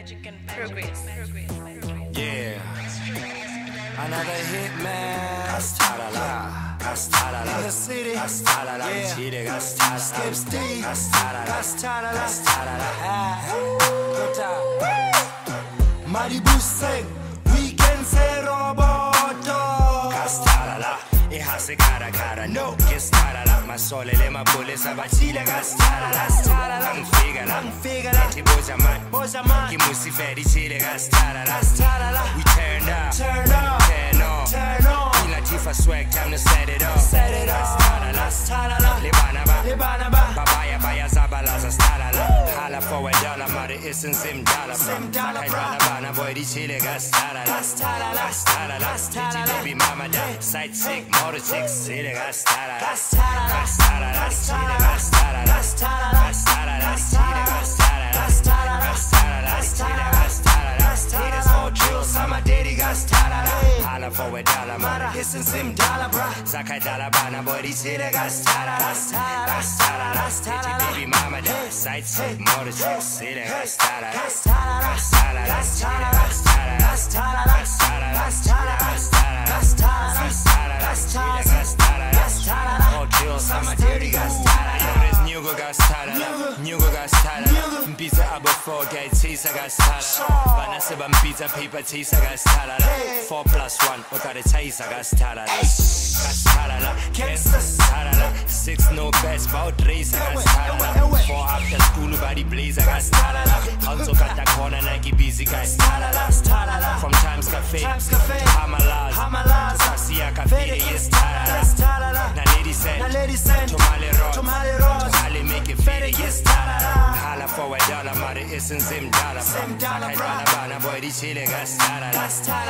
magic and progress. Yeah, another hit, man. Sthalala, Sthalala, in the city. Sthalala, yeah. Skebz D, Sthalala, Sthalala. Good time. Malibu sing, weekend say roboto. Sthalala, it has a cara, no. Just Sthalala, my soul, my bullets, I'm a chile. Sthalala, Sthalala, I'm figure, Bojaman, Kimusi Fedi Chile. Sthalala, we turn on. Tifa swag, time to set it up. Sthalala, Libanaba, Babaya, Baya, Zabalaza, Sthalala. Hala for $1, mother isn't $1. Bana boy, the Chile, Sthalala, Sthalala, baby mama, da, sight sick, motor chick, Chile, Sthalala, Sthalala, Hala for $1, mother isn't $1, bruh. Sakai dollar, bana boy, the Chile, Sthalala, baby mama, da, sight sick, motor chick, Chile, Pizza abo 4 gate tisa ga Sthalala. Bana se ban pizza paper tisa ga Sthalala. 4+1 o ka re tisa ga Sthalala. Sthalala, 6 no best bout racer ga Sthalala. 4 after school body blazer ga Sthalala. Also got that corner Nike busy ga Sthalala. From Times Cafe to Hamalaz, Sasia Cafe is Sthalala. Na lady said, Tomale Rod, make it fade is Sthalala. Hala for $1, mother isn't $1. Bana boy, the Chile, Sthalala,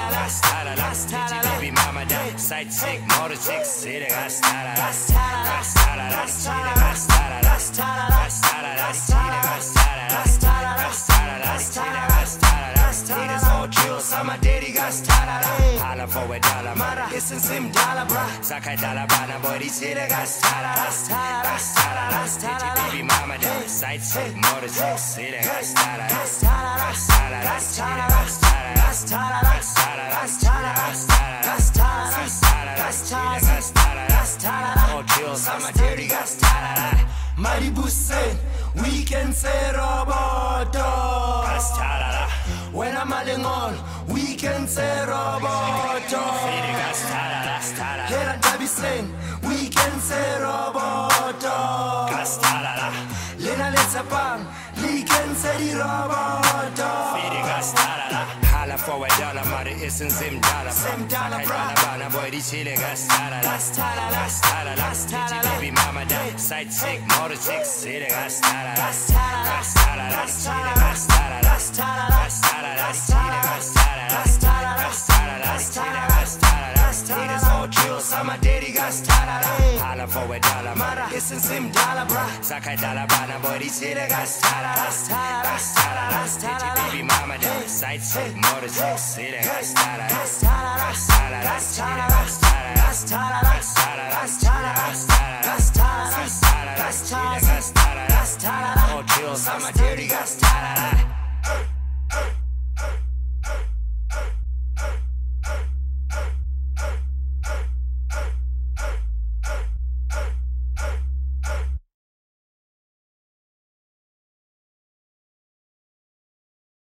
baby mama, da, sight sick, motor chick, Chile, Sthalala, Sama daddy got Sthalala. Hala for $1, mother isn't $1, bruh. Sakai dollar, bana boy, the Chile, Sthalala, baby mama, da, sight sick, motor chick, Chile, Sthalala. Sama daddy got Sthalala. Malibu say, weekend say roboto. Sthalala. When I'm all weekend say roboto. Here at Dabi saying, weekend say roboto. Lena let's bang, weekend say the roboto. Hala for $1, mother isn't $1. Bana boy, the Chile, Sthalala, baby mama, da, sight sick, motor chick, Chile, Sthalala, Sama daddy got Sthalala. Hala for $1, mother isn't $1, bruh. Sakai dollar, bana boy, the Chile, Sthalala, baby mama, da, sight sick, motor chick, Chile, Sthalala. Sama daddy got Sthalala.